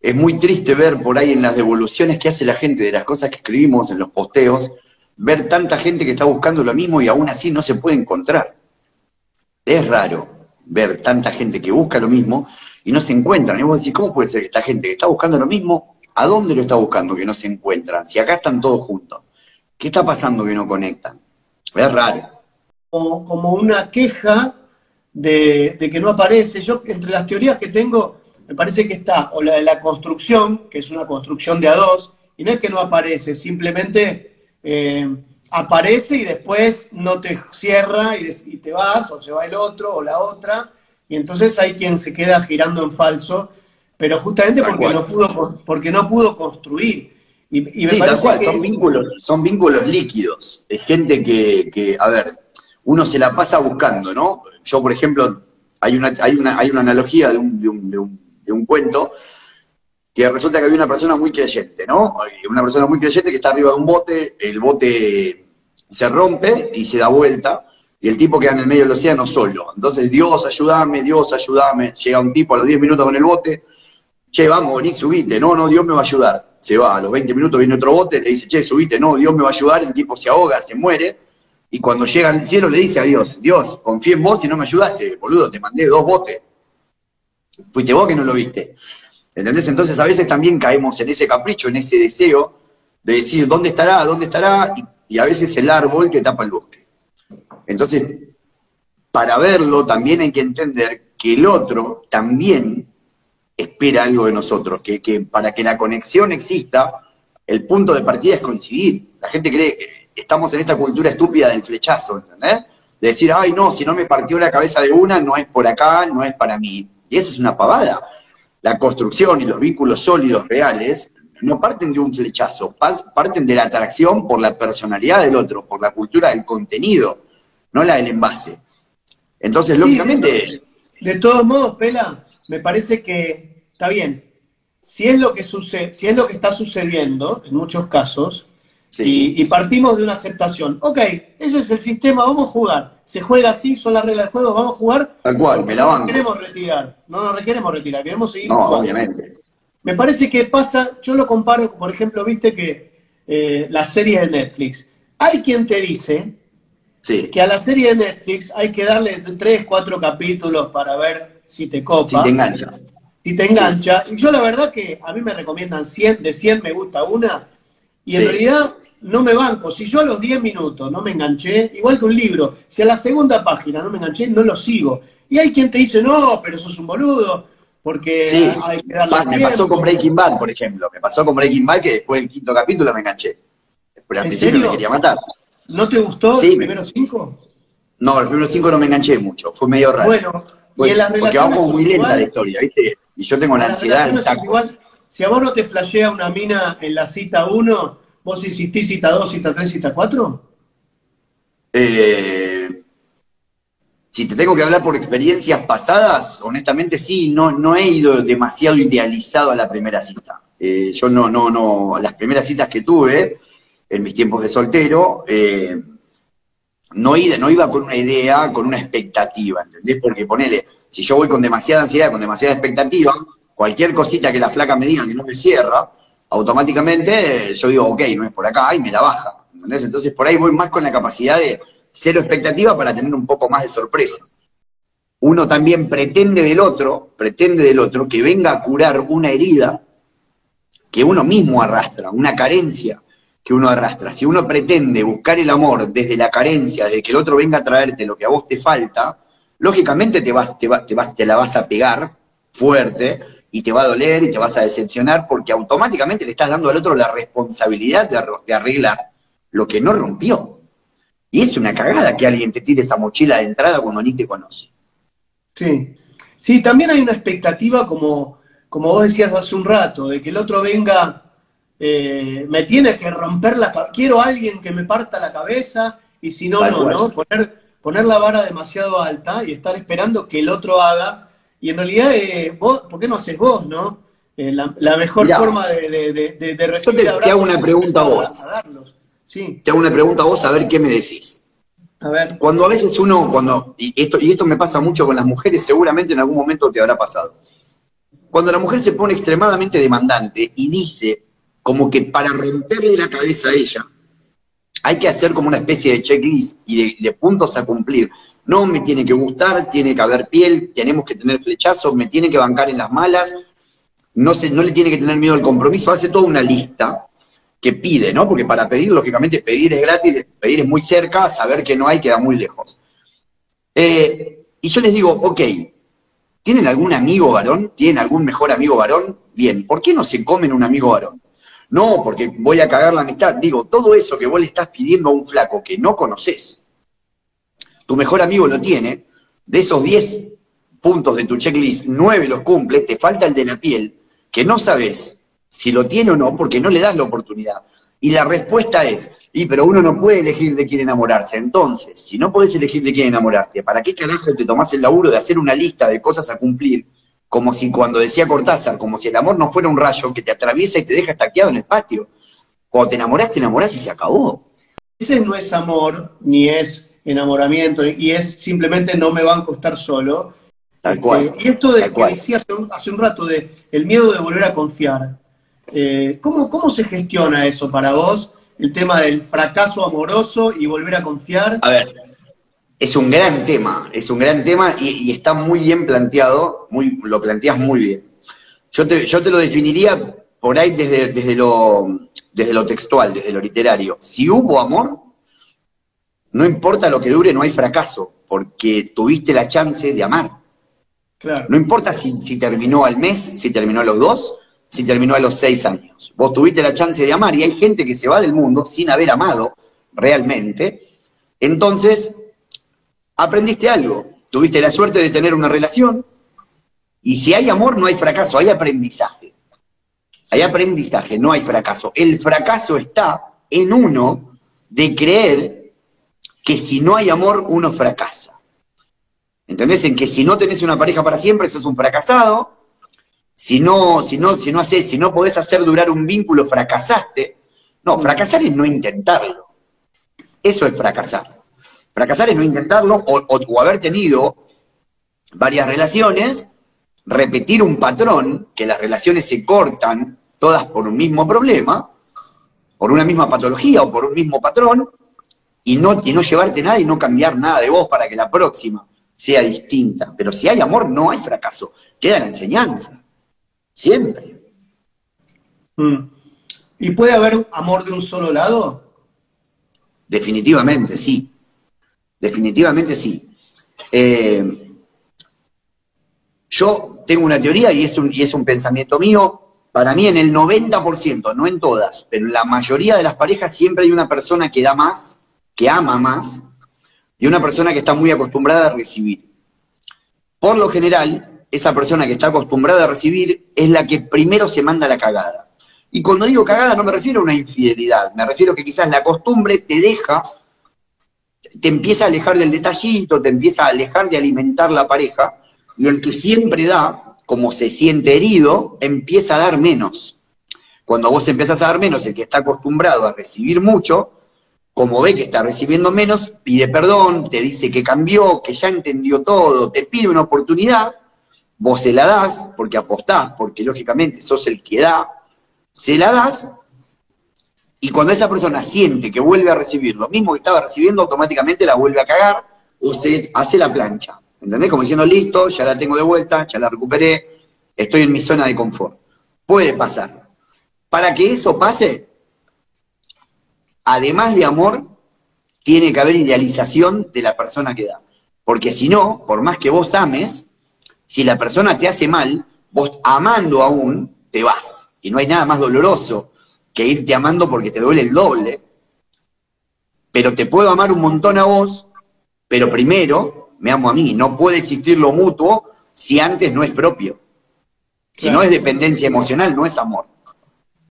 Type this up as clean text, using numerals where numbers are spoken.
es muy triste ver por ahí en las devoluciones que hace la gente de las cosas que escribimos en los posteos, ver tanta gente que está buscando lo mismo y aún así no se puede encontrar. Es raro ver tanta gente que busca lo mismo y no se encuentran. Y vos decís, ¿cómo puede ser que esta gente que está buscando lo mismo, a dónde lo está buscando que no se encuentran? Si acá están todos juntos. ¿Qué está pasando que no conectan? Es raro. Como una queja de que no aparece. Yo, entre las teorías que tengo, me parece que está o la de la construcción, que es una construcción de a dos, y no es que no aparece, simplemente aparece y después no te cierra y te vas, o se va el otro o la otra, y entonces hay quien se queda girando en falso, pero justamente porque no pudo construir. Y me Sí, tal parece cual, que son vínculos líquidos. Es gente que, a ver, uno se la pasa buscando, ¿no? Yo, por ejemplo, hay una analogía de un cuento que resulta que había una persona muy creyente, ¿no? Una persona muy creyente que está arriba de un bote, el bote se rompe y se da vuelta, y el tipo queda en el medio del océano solo. Entonces, Dios, ayúdame, llega un tipo a los 10 minutos con el bote, che, vamos, vení, subite, no, Dios me va a ayudar. Se va, a los 20 minutos viene otro bote, le dice, che, subite, no, Dios me va a ayudar, el tipo se ahoga, se muere, y cuando llega al cielo le dice a Dios, Dios, confié en vos y no me ayudaste, boludo, te mandé 2 botes. Fuiste vos que no lo viste. ¿Entendés? Entonces a veces también caemos en ese capricho, en ese deseo de decir, ¿dónde estará? ¿Dónde estará? Y a veces el árbol que tapa el bosque. Entonces, para verlo también hay que entender que el otro también espera algo de nosotros, que para que la conexión exista, el punto de partida es coincidir. La gente cree que estamos en esta cultura estúpida del flechazo, ¿entendés? De decir, ay no, si no me partió la cabeza de una, no es por acá, no es para mí. Y eso es una pavada. La construcción y los vínculos sólidos reales no parten de un flechazo, parten de la atracción por la personalidad del otro, por la cultura del contenido, no la del envase. Entonces, sí, lógicamente... de todos modos, Pela, me parece que está bien. Si es lo que sucede, si es lo que está sucediendo en muchos casos, Sí, y partimos de una aceptación. Ok, ese es el sistema, vamos a jugar. Se juega así, son las reglas del juego, vamos a jugar. tal cual, me Porque la no nos banco. queremos retirar, no nos queremos retirar, queremos seguir No, jugando. obviamente. Me parece que pasa, yo lo comparo, por ejemplo, viste que las series de Netflix. Hay quien te dice Sí, que a la serie de Netflix hay que darle 3, 4 capítulos para ver si te si te copa, engancha. si te Sí, engancha. Y yo la verdad que a mí me recomiendan 100, de 100 me gusta una, y en sí. realidad no me banco. Si yo a los 10 minutos no me enganché, igual que un libro, si a la segunda página no me enganché, no lo sigo. Y hay quien te dice, no, pero sos un boludo, porque Sí, hay que darle me pasó con tiempo. Breaking Bad, por ejemplo. Me pasó con Breaking Bad que después del 5.º capítulo me enganché. Pero al ¿En principio me serio? quería matar. ¿No te gustó los Sí, primeros 5? no, los primeros 5 no me enganché mucho, fue medio raro. Bueno, y en las Porque va relaciones como sos muy lenta la igual, historia, ¿viste? Y yo tengo la en las ansiedad en relaciones sos taco. igual. Si a vos no te flashea una mina en la cita 1, ¿vos insistís cita 2, cita 3, cita 4? Eh, si te tengo que hablar por experiencias pasadas, honestamente sí, no he ido demasiado idealizado a la primera cita. Yo no, las primeras citas que tuve en mis tiempos de soltero, no iba con una idea, con una expectativa, ¿entendés? Porque ponele, si yo voy con demasiada ansiedad, con demasiada expectativa, cualquier cosita que la flaca me diga que no me cierra, automáticamente yo digo, ok, no es por acá, y me la baja, ¿entendés? Entonces por ahí voy más con la capacidad de cero expectativa para tener un poco más de sorpresa. Uno también pretende del otro que venga a curar una herida que uno mismo arrastra, una carencia que uno arrastra. Si uno pretende buscar el amor desde la carencia, desde que el otro venga a traerte lo que a vos te falta, lógicamente te la vas a pegar fuerte y te va a doler y te vas a decepcionar porque automáticamente le estás dando al otro la responsabilidad de arreglar lo que no rompió. Y es una cagada que alguien te tire esa mochila de entrada cuando ni te conoce. Sí. Sí, también hay una expectativa, como vos decías hace un rato, de que el otro venga, me tiene que romper la cabeza, quiero a alguien que me parta la cabeza, y si no, Tal no, cual. ¿no? Poner la vara demasiado alta y estar esperando que el otro haga, y en realidad, vos, ¿por qué no haces vos, no? La mejor Mirá, forma de yo recibir te hago abrazos una es pregunta a empezar vos. a darlos. Sí, Te hago una pregunta a vos a ver qué me decís. a ver. Cuando a veces uno, y esto me pasa mucho con las mujeres, seguramente en algún momento te habrá pasado. cuando la mujer se pone extremadamente demandante y dice como que para romperle la cabeza a ella, hay que hacer como una especie de checklist y de puntos a cumplir. No, me tiene que gustar, tiene que haber piel, tenemos que tener flechazos, me tiene que bancar en las malas, no le tiene que tener miedo al compromiso, hace toda una lista que pide, ¿no? Porque para pedir, lógicamente, pedir es gratis, pedir es muy cerca, saber que no hay queda muy lejos. Y yo les digo, ok, ¿tienen algún amigo varón? ¿Tienen algún mejor amigo varón? Bien, ¿por qué no se comen un amigo varón? No, porque voy a cagar la amistad. Digo, todo eso que vos le estás pidiendo a un flaco que no conoces, tu mejor amigo lo tiene, de esos 10 puntos de tu checklist, 9 los cumple, te falta el de la piel, que no sabes si lo tiene o no, porque no le das la oportunidad. Y la respuesta es, pero uno no puede elegir de quién enamorarse. Entonces, si no podés elegir de quién enamorarte, ¿para qué carajo te tomás el laburo de hacer una lista de cosas a cumplir? Como si, cuando decía Cortázar, como si el amor no fuera un rayo que te atraviesa y te deja estaqueado en el patio. Cuando te enamorás y se acabó. Ese no es amor, ni es enamoramiento, y es simplemente no me banco estar solo. Tal cual. Y esto de que decía hace un rato, de el miedo de volver a confiar. ¿Cómo se gestiona eso para vos? El tema del fracaso amoroso y volver a confiar. A ver, es un gran tema y está muy bien planteado, lo planteas muy bien. Yo te lo definiría por ahí desde lo textual, desde lo literario. Si hubo amor, no importa lo que dure, no hay fracaso, porque tuviste la chance de amar. Claro. No importa si terminó al mes, si terminó a los 2, si terminó a los 6 años. Vos tuviste la chance de amar y hay gente que se va del mundo sin haber amado realmente. Entonces, aprendiste algo. Tuviste la suerte de tener una relación y si hay amor no hay fracaso, hay aprendizaje. Hay aprendizaje, no hay fracaso. El fracaso está en uno de creer que si no hay amor uno fracasa. ¿Entendés? En que si no tenés una pareja para siempre, sos un fracasado. Si no podés hacer durar un vínculo, fracasaste. No, fracasar es no intentarlo. Eso es fracasar. Fracasar es no intentarlo o haber tenido varias relaciones, repetir un patrón, que las relaciones se cortan todas por un mismo problema, por una misma patología o por un mismo patrón, y no llevarte nada y no cambiar nada de vos para que la próxima sea distinta. Pero si hay amor, no hay fracaso. Queda la enseñanza. Siempre. ¿Y puede haber amor de un solo lado? Definitivamente, sí. Definitivamente sí. Yo tengo una teoría y es un pensamiento mío. Para mí en el 90%, no en todas, pero en la mayoría de las parejas siempre hay una persona que da más, que ama más, y una persona que está muy acostumbrada a recibir. Por lo general, esa persona que está acostumbrada a recibir es la que primero se manda la cagada. Y cuando digo cagada no me refiero a una infidelidad, me refiero a que quizás la costumbre te empieza a alejar del detallito, te empieza a alejar de alimentar la pareja, y el que siempre da, como se siente herido, empieza a dar menos. Cuando vos empezás a dar menos, el que está acostumbrado a recibir mucho, como ve que está recibiendo menos, pide perdón, te dice que cambió, que ya entendió todo, te pide una oportunidad, vos se la das, porque apostás, porque lógicamente sos el que da, se la das, y cuando esa persona siente que vuelve a recibir lo mismo que estaba recibiendo, automáticamente la vuelve a cagar, o se hace la plancha. ¿Entendés? Como diciendo, listo, ya la tengo de vuelta, ya la recuperé, estoy en mi zona de confort. Puede pasar. Para que eso pase, además de amor, tiene que haber idealización de la persona que da. Porque si no, por más que vos ames, si la persona te hace mal, vos amando aún, te vas. Y no hay nada más doloroso que irte amando porque te duele el doble. Pero te puedo amar un montón a vos, pero primero me amo a mí. No puede existir lo mutuo si antes no es propio. Si no es dependencia emocional, no es amor.